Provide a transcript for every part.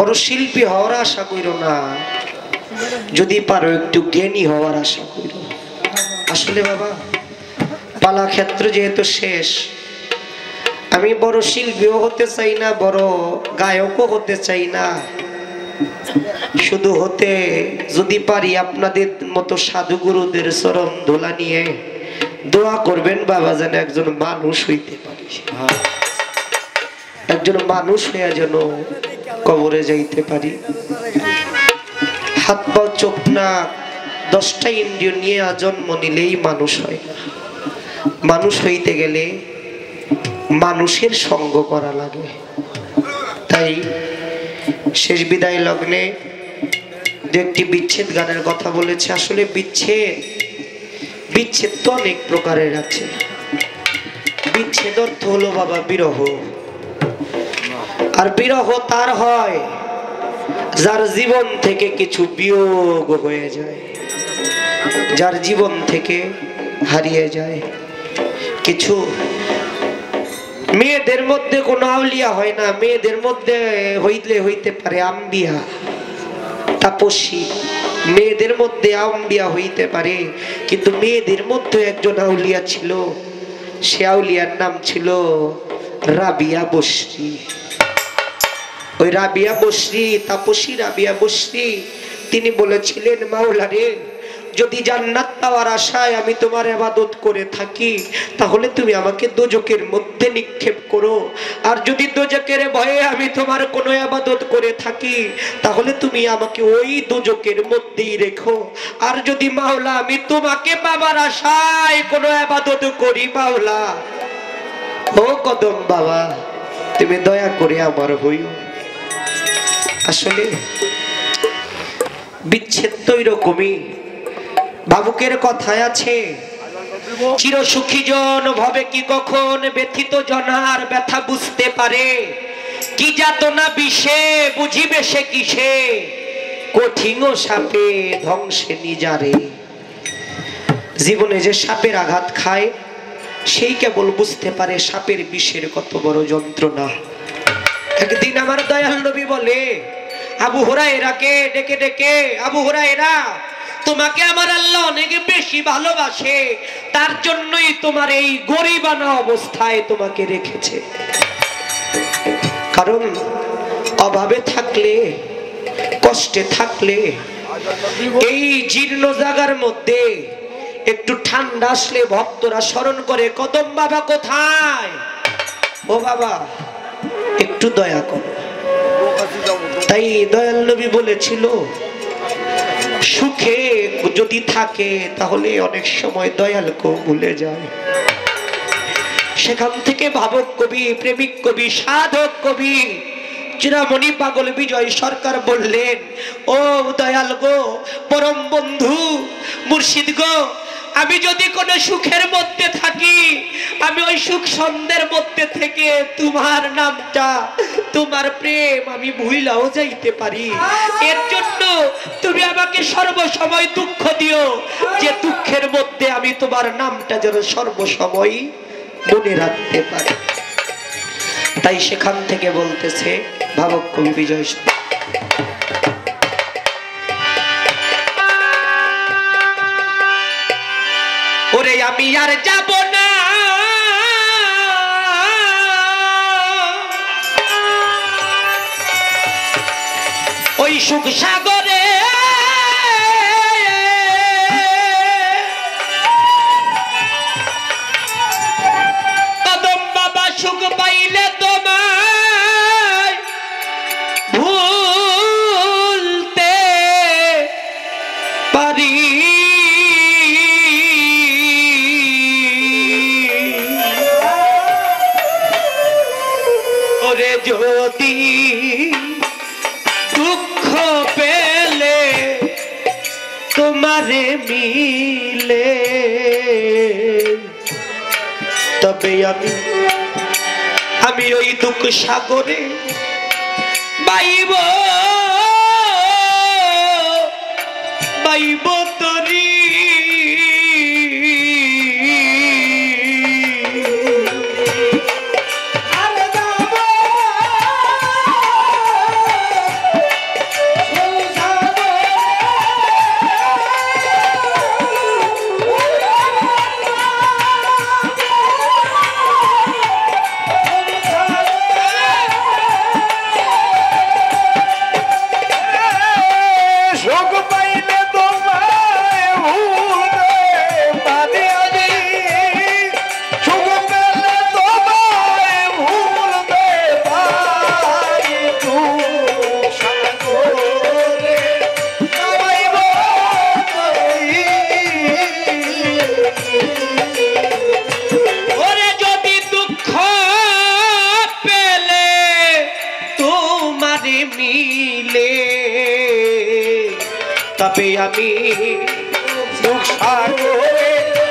বড় শিল্পী হওয়ার আশা কইরো না, যদি পারো একটু জ্ঞানী হওয়ার আশা কইরো। আসলে বাবা পালা ক্ষেত্র যেহেতু শেষ, আমি বড় শিল্পীও হতে চাই না, বড় গায়কও হতে চাই না, শুধু হতে যদি পারি আপনাদের মতো সাধুগুরুদের চরণ ধুলা নিয়ে দোয়া করবেন বাবা যেন একজন মানুষ হইতে পারি, একজন মানুষ হয়ে যেন কবরে যাইতে পারি। হাত পা চোখ নাক 10টা ইন্দ্রিয় নিয়ে জন্ম নিলেই মানুষ হয় না। মানুষ হইতে গেলে মানুষের সঙ্গ করা লাগে। তাই শেষ বিদায় লগ্নে যে একটি বিচ্ছেদ গানের কথা বলেছে, আসলে বিচ্ছেদ তো অনেক প্রকারের আছে। বিচ্ছেদ অর্থ হলো বাবা বিরহ, আর বিরহ তার হয় যার জীবন থেকে কিছু বিয়োগ হয়ে যায়, যার জীবন থেকে হারিয়ে যায় কিছু। মেয়েদের মধ্যে কোনো আউলিয়া হয় না, মেয়েদের মধ্যে হইতে পারে আম্বিয়া তাপসী, মেয়েদের মধ্যে আম্বিয়া হইতে পারে, কিন্তু মেয়েদের মধ্যে একজন আউলিয়া ছিল, সে আউলিয়ার নাম ছিল রাবিয়া বসরি। ওই রাবিয়া বসরি, তাপসী রাবিয়া বসরি, তিনি বলেছিলেন মাওলা রে, যদি জান্নাত পাওয়ার আশায় আমি তোমার ইবাদত করে থাকি তাহলে তুমি আমাকে দোজখের মধ্যে নিক্ষেপ করো, আর যদি দোজখের ভয়ে আমি তোমার কোনো ইবাদত করে থাকি তাহলে তুমি আমাকে ওই দোজখের মধ্যেই রেখো। আর যদি মাওলা আমি তোমাকে পাবার আশায় কোনো ইবাদত করি মাওলা, ও কদম বাবা তুমি দয়া করে আমার হইও। আসলে বিচ্ছেদ তো এরকমই। ভাবুকের কথায় আছে, চির সুখী জন ভবে কি কখন, ব্যথিত জনার ব্যথা বুঝতে পারে, কি যাতনা বিষে বুঝিবে সে কিসে, কঠিন সাপে ধ্বংসে নিজারে। জীবনে যে সাপের আঘাত খায় সেই কেবল বুঝতে পারে সাপের বিষের কত বড় যন্ত্রণা। একদিন আমার দয়াল নবী বলে আবু হুরায়রাকে ডেকে ডেকে, আবু হুরায়রা তোমাকে আমার আল্লাহ অনেক বেশি ভালোবাসে, তার জন্যই তোমার এই গরিবানা অবস্থায় তোমাকে রেখেছে। কারণ অভাবে থাকলে, কষ্টে থাকলে, এই জীর্ণ জায়গার মধ্যে একটু ঠান্ডা আসলে ভক্তরা স্মরণ করে কদম বাবা কোথায়, ও বাবা একটু দয়া করো। তাই দয়াল নবী বলেছিল সুখে যদি থাকে তাহলে অনেক সময় দয়ালকেও ভুলে যায়। সেখান থেকে ভাবক কবি, প্রেমিক কবি, সাধক কবি চিরামণি পাগল বিজয় সরকার বললেন, ও দয়াল গো, পরম বন্ধু, মুর্শিদ গো, আমি যদি কোনো সুখের মধ্যে থাকি আমি ওই সুখ ছন্দের মধ্যে থেকে তোমার নামটা, তোমার প্রেম আমি ভুলাও যাইতে পারি। এর জন্য তুমি আমাকে সর্বসময় দুঃখ দিও, যে দুঃখের মধ্যে আমি তোমার নামটা যেন সর্বসময় মনে রাখতে পারি। তাই সেখান থেকে বলতেছে ভাবক কবি বিজয়, ওরে আমি আর যাব না ওই সুখ সাগরে, কদম বাবা সুখ পাইলে তোমায় ভুলতে পারি, ওরে যদি দুঃখ পেলে তোমারে মিলে, তবে আমি ওই দুঃখ সাগরে বাইব তরি। আমারে মিলে তবে আমি সাগরে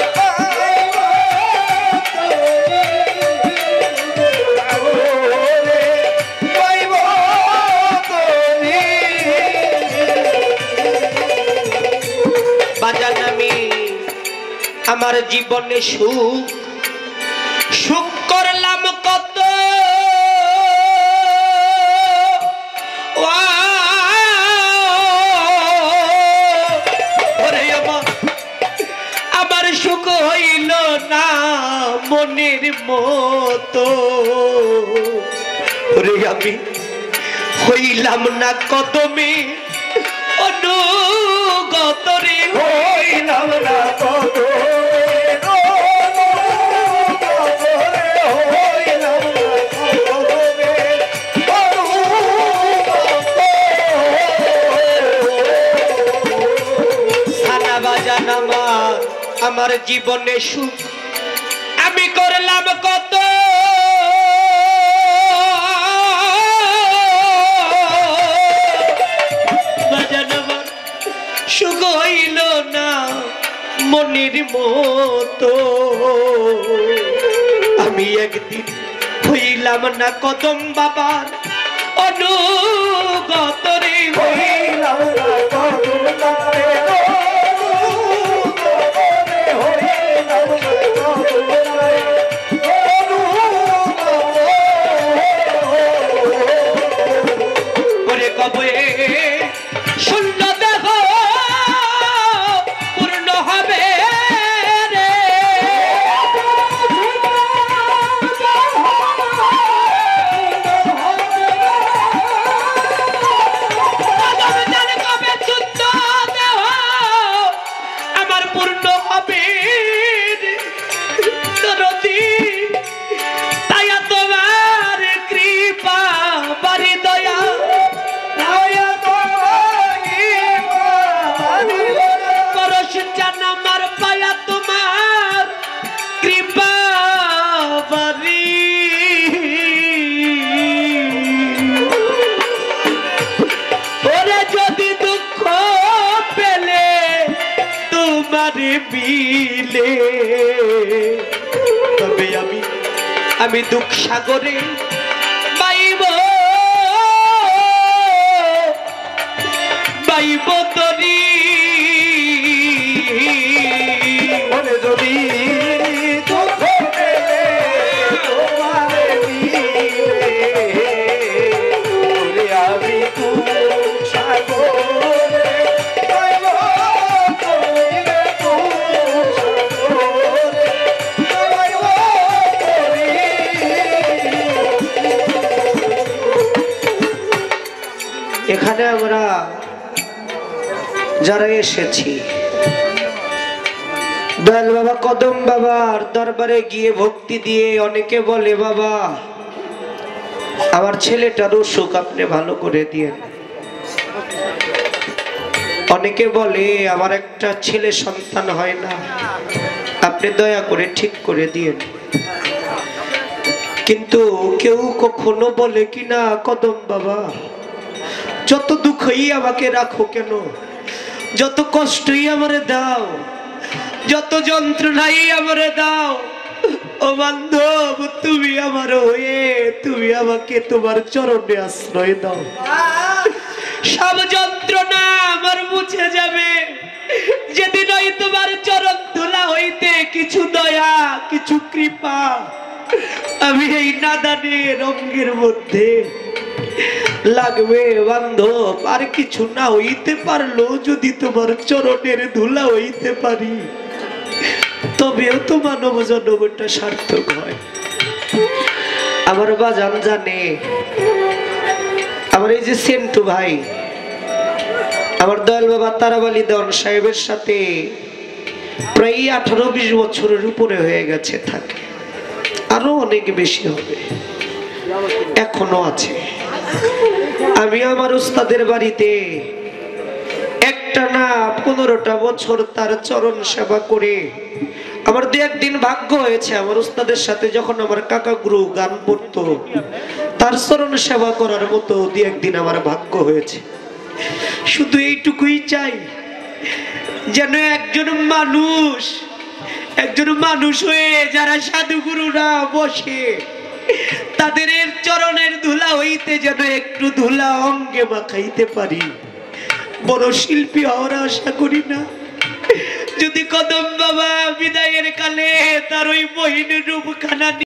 বাজান আমি আমার জীবনে সুখ সুখ করলাম কত আমার সুখ হইল না মনের মতো আমি হইলাম না কদমে অনুগত রে হইলাম না কদমে আমার জীবনে সুখ আমি করলাম কত সুখ হইল না মনের মতো আমি একদিন হইলাম না কদম বাবার অনুগত রে হইলাম না কদম বাবার কবে শূন্য দেহ পূর্ণ হবে রে কবে শূন্য দেহ আমার পূর্ণ হবে তাই তোমার কৃপা বাড়ি দয়া আমার পায়া তোমার কৃপা বাড়ি ওরে যদি দুঃখ পেলে তোমার বিলে তবে আমি দুঃখ সাগরে বাইব তরি যদি দুঃখ পেলে তোমার বিলে আমি সাগরে এখানে আমরা যারা এসেছি দয়াল বাবা কদম বাবার দরবারে গিয়ে ভক্তি দিয়ে অনেকে বলে বাবা আমার ছেলেটার অসুখ আপনি ভালো করে দিয়েন অনেকে বলে আমার একটা ছেলে সন্তান হয় না আপনি দয়া করে ঠিক করে দিয়েন কিন্তু কেউ কখনো বলে কিনা কদম বাবা যত দুঃখই আমাকে রাখো কেন যত কষ্টই আমারে দাও যত যন্ত্রণাই আমারে দাও ও বান্ধব তুমি আমার হয়ে তুমি আমাকে তোমার চরণে আশ্রয় দাও সব যন্ত্রণা আমার মুছে যাবে যেদিন ওই তোমার চরণ ধুলা হইতে কিছু দয়া কিছু কৃপা আমি এই নাদানের রঙের মধ্যে লাগবে বান্ধব আর কিছু না হইতে পারলো যদি তোমার চরণের ধুলা হইতে পারি তবেও তো মানব জন্মটা সার্থক হয় আমার বাজান জানে আমার এই যে সেন্টু ভাই আমার দয়াল বাবা তারাবালি দেওয়ান সাহেবের সাথে প্রায় 18-20 বছরের উপরে হয়ে গেছে থাকে আরো অনেক বেশি হবে এখনো আছে আমি আমার উস্তাদের বাড়িতে একটা না 15টা বছর তার চরণ সেবা করে আমার দু একদিন ভাগ্য হয়েছে আমার উস্তাদের সাথে যখন আমার কাকা গুরু গান পড়তো তার চরণ সেবা করার মতো দুই একদিন আমার ভাগ্য হয়েছে। শুধু এইটুকুই চাই, যেন একজন মানুষ হয়ে যারা সাধুগুরুরা বসে তাদের চরণের ধুলা হইতে যেন একটু ধুলা অঙ্গে মাখাইতে পারি। বড় শিল্পী হওয়ার আশা করি না। যদি কদম বাবা বিদায়ের কালে তার ওই বহিনের রূপখানা